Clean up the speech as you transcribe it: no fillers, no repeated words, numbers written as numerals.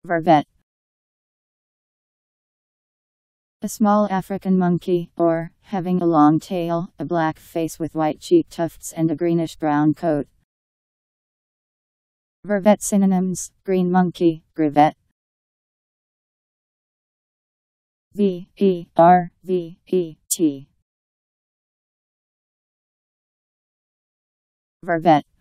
Vervet. A small African monkey, or, having a long tail, a black face with white cheek tufts and a greenish-brown coat. Vervet synonyms: green monkey, Vervet. Vervet.